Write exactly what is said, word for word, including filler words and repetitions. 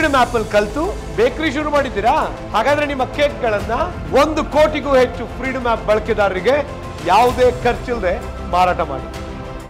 Freedom app ಅಲ್ಲಿ ಕಲ್ತು bakery ಶುರು ಮಾಡಿದ್ದೀರಾ? ಹಾಗಾದ್ರೆ ನಿಮ್ಮ ಕೇಕ್ಗಳನ್ನ ಒಂದು ಕೋಟಿಗೂ ಹೆಚ್ಚು ಫ್ರೀಡಮ್ ಆಪ್ ಬಳಕೆದಾರರಿಗೆ ಯಾವುದೇ ಖರ್ಚಿಲ್ಲದೆ ಮಾರಾಟ ಮಾಡಿ.